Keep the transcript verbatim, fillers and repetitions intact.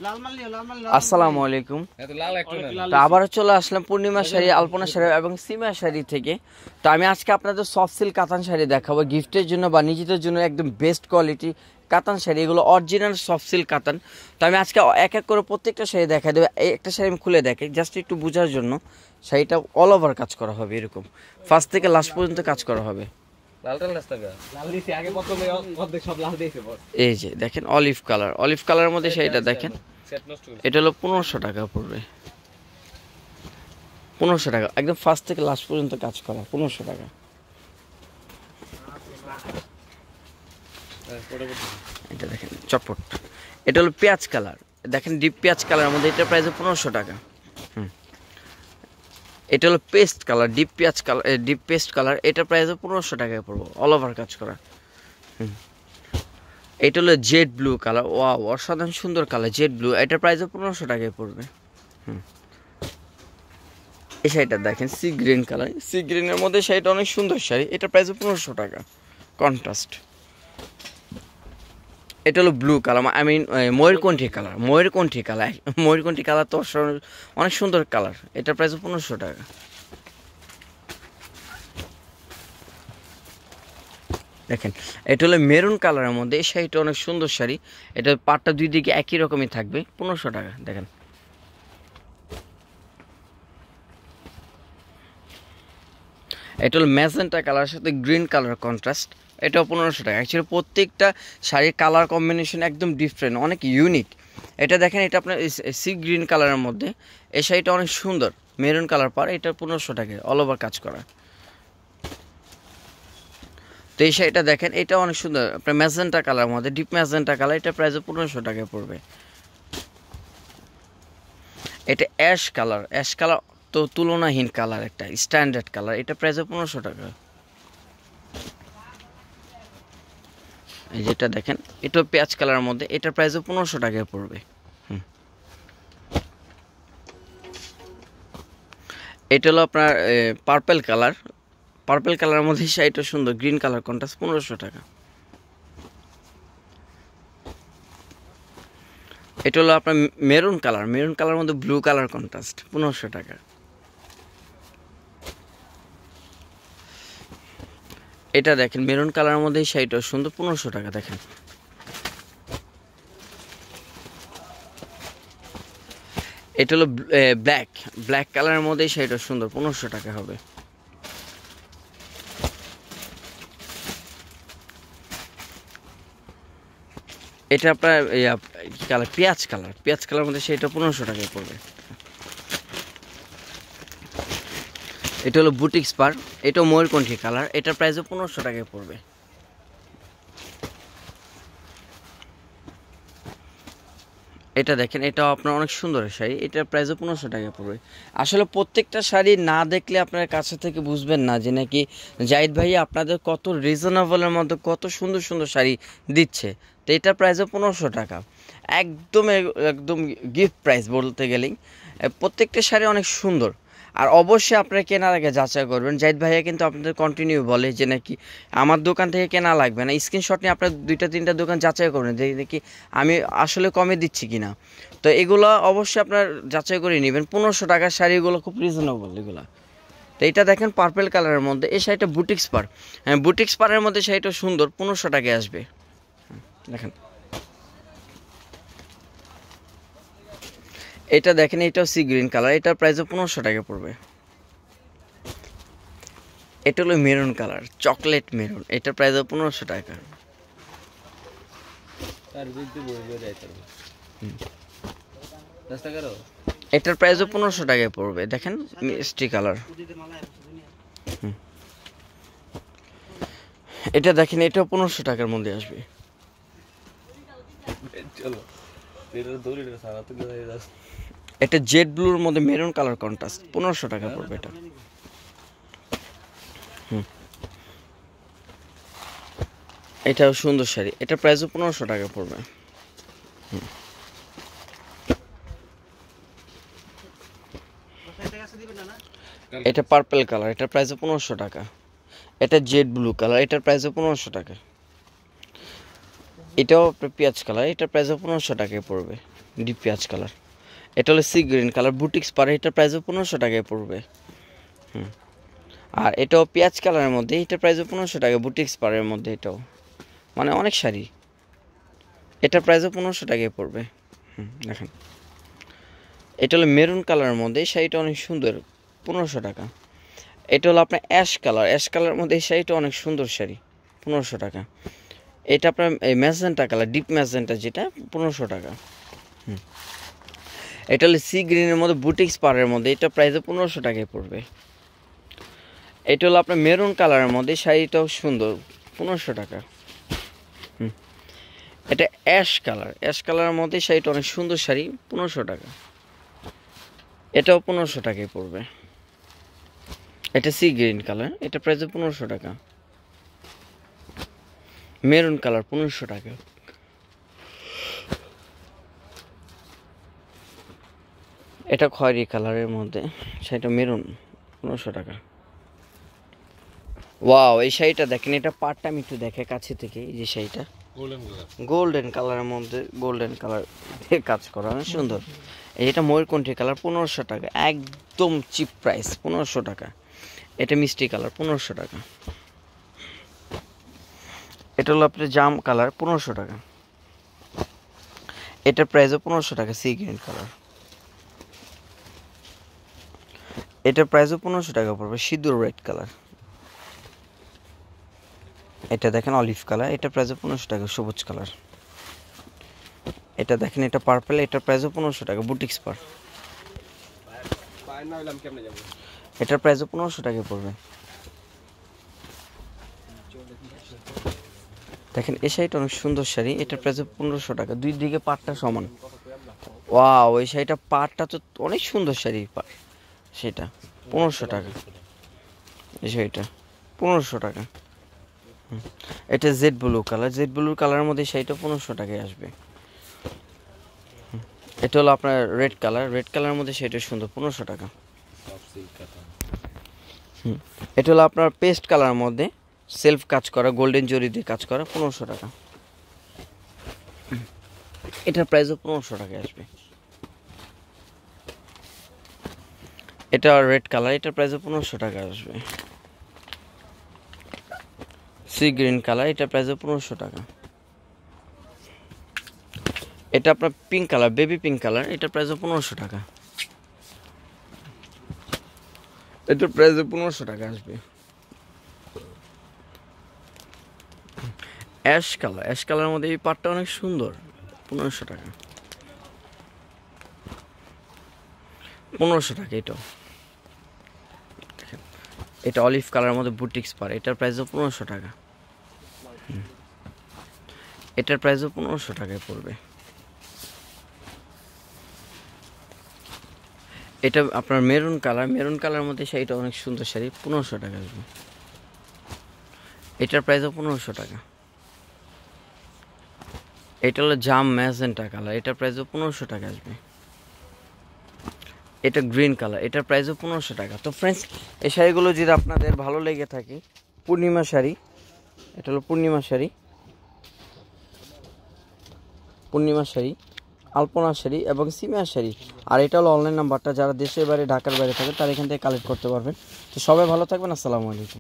আসসালামু আলাইকুম। তো আবারও চলে আসলাম পূর্ণিমা শাড়ি, আলপনা শাড়ি এবং সিমা শাড়ি থেকে। তো আমি আজকে আপনাদের সফট সিল্ক কাতান শাড়ি দেখাবো গিফটের জন্য বা নিজেদের জন্য একদম বেস্ট কোয়ালিটি কাতান শাড়ি। এগুলো অরিজিনাল সফট সিল্ক কাতান। তো আমি আজকে এক এক করে প্রত্যেকটা শাড়ি দেখা দেবো। এই একটা শাড়ি আমি খুলে দেখাই জাস্ট একটু বোঝার জন্য। শাড়িটা অল ওভার কাজ করা হবে, এরকম ফার্স্ট থেকে লাস্ট পর্যন্ত কাজ করা হবে। এই যে দেখেন অলিভ কালার, অলিভ কালারের মধ্যে শাড়িটা দেখেন, এটা হলো পনেরোশো টাকা পড়বে। পনেরোশো টাকা একদম ফার্স্ট থেকে লাস্ট পর্যন্ত কাজ করা, পনেরোশো টাকা। এটা দেখেন চটপট, এটা হলো পেঁয়াজ কালার, দেখেন ডিপ পেঁয়াজ কালারের মধ্যে, এটা প্রাইস পনেরোশো টাকা। হুম, এটা হলো পেস্ট কালার, ডিপ পেঁয়াজ কালার, ডিপ পেস্ট কালার, এটা প্রাইস পনেরোশো টাকায় পড়বো, অল ওভার কাজ করা। হুম, এটা হলো জেড ব্লু কালার, ওয়াও অসাধারণ সুন্দর কালার জেড ব্লু, এটার প্রাইস পনেরোশো টাকায় পড়বে। হুম, এই শাড়িটা দেখেন সি গ্রিন কালার, সি গ্রিনের মধ্যে শাড়িটা অনেক সুন্দর শাড়ি, এটা প্রাইস পনেরোশো টাকা কন্ট্রাস্ট। এটা হলো ব্লু কালার, আই মিন ময়ূরকণ্ঠী কালার, ময়ূরকণ্ঠী কালার, ময়ূরকণ্ঠী কালার তো অনেক সুন্দর কালার, এটার প্রাইস পনেরোশো টাকা। দেখেন এটা হলো মেরুন কালারের মধ্যে, এই শাড়িটা অনেক সুন্দর শাড়ি, এটা পাটটা দুই দিকে একই রকমই থাকবে, পনেরোশো টাকা। দেখেন এটা হলো ম্যাজেন্টা কালারের সাথে গ্রিন কালার কন্ট্রাস্ট, এটাও পনেরোশো টাকা। অ্যাকচুয়ালি প্রত্যেকটা শাড়ির কালার কম্বিনেশন একদম ডিফারেন্ট, অনেক ইউনিক। এটা দেখেন এটা আপনার সি গ্রিন কালারের মধ্যে, এই শাড়িটা অনেক সুন্দর মেরুন কালার পার, এটা পনেরোশো টাকা অল ওভার কাজ করা। তো এই শাড়িটা দেখেন এটা অনেক সুন্দর আপনার ম্যাজেন্টা কালারের মধ্যে, ডিপ ম্যাজেন্টা কালার, এটা প্রাইস পনেরোশো টাকায় পড়বে। এটা অ্যাশ কালার, অ্যাশ কালার তো তুলনাহীন কালার, একটা স্ট্যান্ডার্ড কালার, এটা প্রাইস পনেরোশো টাকা। এই যেটা দেখেন এটাও পেঁয়াজ কালারের মধ্যে, এটার প্রাইস পনেরোশো টাকায় পড়বে। হুম, এটা হলো আপনার পার্পেল কালার, পার্পেল কালারের মধ্যে শাড়িটা সুন্দর গ্রিন কালার কন্ট্রাস্ট, পনেরোশো টাকা। এটা হলো আপনার মেরুন কালার, মেরুন কালারের মধ্যে ব্লু কালার কন্ট্রাস্ট, পনেরোশো টাকা। এটা দেখেন মেরুন কালারের মধ্যে শাড়িটা সুন্দর, পনেরোশো টাকা। দেখেন এটা হলো ব্ল্যাক, ব্ল্যাক কালারের মধ্যে শাড়িটা সুন্দর, পনেরোশো টাকা হবে। এটা আপনার কালার পেঁয়াজ কালার, পেঁয়াজ কালারের মধ্যে সেটা পনেরোশো টাকায় পড়বে। এটা হলো বুটিক্স পার, এটাও ময়ূরকণ্ঠী কালার, এটার প্রাইসও পনেরোশো টাকায় পড়বে। এটা দেখেন এটাও আপনার অনেক সুন্দর শাড়ি, এটার প্রাইসও পনেরোশো টাকায় পড়বে। আসলে প্রত্যেকটা শাড়ি না দেখলে আপনার কাছে থেকে বুঝবেন না যে নাকি জাহিদ ভাই আপনাদের কত রিজনেবলের মধ্যে কত সুন্দর সুন্দর শাড়ি দিচ্ছে। তো এটার প্রাইসও পনেরোশো টাকা, একদম একদম গিফট প্রাইস বলতে গেলেই। প্রত্যেকটা শাড়ি অনেক সুন্দর, আর অবশ্যই আপনারা কেনার আগে যাচাই করবেন। জাহিদ ভাইয়া কিন্তু আপনাদের কন্টিনিউ বলে যে নাকি আমার দোকান থেকে কেনা লাগবে না, স্ক্রিনশট নিয়ে আপনার দুইটা তিনটা দোকান যাচাই করবেন যে দেখি আমি আসলে কমে দিচ্ছি কিনা। তো এগুলো অবশ্যই আপনার যাচাই করে নেবেন। পনেরোশো টাকার শাড়িগুলো খুব রিজনেবল এগুলো। তো এইটা দেখেন পার্পেল কালারের মধ্যে, এই শাড়িটা বুটিক্স পার, হ্যাঁ বুটিক্স পারের মধ্যে শাড়িটা সুন্দর, পনেরোশো টাকায় আসবে। দেখেন এটা দেখেন এটাও সি গ্রিন কালার, এটার প্রাইসও পনেরোশো টাকা পড়বে। এটা হলো মেরুন কালার, চকলেট মেরুন, এটার প্রাইসও পনেরোশো টাকা। এটার প্রাইসও পনেরোশো টাকায় পড়বে। দেখেন মিষ্টি কালার, এটা দেখেন এটাও পনেরোশো টাকার মধ্যে আসবে। এটা জেড ব্লুর মধ্যে মেরুন কালার কন্ট্রাস্ট, পনেরোশো টাকা পড়বে এটা। হুম, এটাও সুন্দর শাড়ি, এটার প্রাইসও পনেরোশো টাকা পড়বে। হুম, এটা পার্পেল কালার, এটার প্রাইসও পনেরোশো টাকা। এটা জেড ব্লু কালার, এটার প্রাইসও পনেরোশো টাকা। এটাও পেঁয়াজ কালার, এটার প্রাইসও পনেরোশো টাকায় পড়বে। ডিপ পেঁয়াজ কালার। এটা হলো সি গ্রিন কালার, বুটিক্স পারে, এটার প্রাইসও পনেরোশো টাকায় পড়বে। হুম, আর এটাও পেঁয়াজ কালারের মধ্যে, এটার প্রাইসও পনেরোশো টাকা, বুটিক্স পারের মধ্যে, এটাও মানে অনেক শাড়ি, এটার প্রাইসও পনেরোশো টাকায় পড়বে। হুম, দেখেন এটা হলো মেরুন কালারের মধ্যে, এই শাড়িটা অনেক সুন্দর, পনেরোশো টাকা। এটা হলো আপনার অ্যাশ কালার, অ্যাশ কালারের মধ্যে এই শাড়িটা অনেক সুন্দর শাড়ি, পনেরোশো টাকা। এটা আপনার এই ম্যাজেন্টা কালার, ডিপ ম্যাজেন্টা যেটা, পনেরোশো টাকা। হুম, এটা হলো সি গ্রিনের মধ্যে বুটিক্স পাড়ের মধ্যে, এটা প্রাইসে পনেরোশো টাকায় পড়বে। এটা হলো আপনার মেরুন কালারের মধ্যে, শাড়িটাও সুন্দর, পনেরোশো টাকা। হুম, এটা অ্যাশ কালার, অ্যাশ কালারের মধ্যে শাড়িটা অনেক সুন্দর শাড়ি, পনেরোশো টাকা। এটাও পনেরোশো টাকায় পড়বে। এটা সি গ্রিন কালার, এটা প্রাইসে পনেরোশো টাকা। মেরুন কালার পনেরোশো টাকা। এটা খয়েরি কালারের মধ্যে, শাড়িটা মেরুন, পনেরোশো টাকা। ওয়াও, এই শাড়িটা দেখেন, এটা পাটটা আমি একটু দেখে কাছে থেকে, এই যে শাড়িটা গোল্ডেন কালারের মধ্যে, গোল্ডেন কালার দিয়ে কাজ করা, অনেক সুন্দর। এটা ময়ূরকণ্ঠী কালার, পনেরোশো টাকা, একদম চিপ প্রাইস, পনেরোশো টাকা। এটা মিষ্টি কালার, পনেরোশো টাকা। এটা হলো আপনার জাম কালার, পনেরোশো টাকা। এটার প্রাইসও পনেরোশো টাকা, সি গ্রিন কালার। এটার প্রাইসও পনেরোশো টাকা পড়বে, সিঁদুর রেড কালার। এটা দেখেন অলিভ কালার, এটার প্রাইসও পনেরোশো টাকা, সবুজ কালার। এটা দেখেন, এটা পার্পল, এটার প্রাইসও পনেরোশো টাকা, বুটিক্স পার। এটার প্রাইসও পনেরোশো টাকা পড়বে। দেখেন এই শাড়িটা অনেক সুন্দর শাড়ি, এটার প্রাইসও পনেরোশো টাকা, দুই দিকে পাটটা সমান। ওয়াও, ওই শাড়িটা পাটটা তো অনেক সুন্দর শাড়ি, সেটা পনেরোশো টাকা। এই শাড়িটা পনেরোশো টাকা। এটা jade blue colour, jade blue কালারের মধ্যে শাড়িটা পনেরোশো টাকায় আসবে। এটা হলো আপনার রেড কালার, রেড কালারের মধ্যে শাড়িটা সুন্দর, পনেরোশো টাকা। হুম, এটা হলো আপনার পেস্ট কালারের মধ্যে, সেলফ কাজ করা, গোল্ডেন জরি দিয়ে কাজ করা, পনেরোশো টাকা। এটার প্রাইসও পনেরোশো টাকায় আসবে। এটা রেড কালার, এটার প্রাইসও পনেরোশো টাকা আসবে। সি গ্রিন কালার, এটার প্রাইসও পনেরোশো টাকা। এটা আপনার pink colour, baby pink colour, এটার প্রাইসও পনেরোশো টাকা। এটার প্রাইসও পনেরোশো টাকা আসবে। অ্যাশ কালার, অ্যাশ কালারের মধ্যে এই পাটটা অনেক সুন্দর, পনেরোশো টাকা। পনেরোশো টাকা এটাও। এটা অলিভ কালারের মধ্যে বুটিক্স পার, এটার প্রাইসও পনেরোশো টাকা। এটার প্রাইসও পনেরোশো টাকায় পড়বে। এটা আপনার মেরুন কালার, মেরুন কালারের মধ্যে শাড়িটা অনেক সুন্দর শাড়ি, পনেরোশো টাকা আসবে। এটার প্রাইসও পনেরোশো টাকা। এটা হলো জাম ম্যাজেন্টা কালার, এটার প্রাইসও পনেরোশো টাকা আসবে। এটা গ্রিন কালার, এটার প্রাইসও পনেরোশো টাকা। তো ফ্রেন্ডস, এই শাড়িগুলো যদি আপনাদের ভালো লেগে থাকে, পূর্ণিমা শাড়ি, এটা হলো পূর্ণিমা শাড়ি, পূর্ণিমা শাড়ি, আলপনা শাড়ি এবং সিমিয়া শাড়ি। আর এটা হলো অনলাইন নাম্বারটা, যারা দেশের বাইরে, ঢাকার বাইরে থাকেন তারা এখান থেকে কালেক্ট করতে পারবেন। তো সবাই ভালো থাকবেন, আসসালামু আলাইকুম।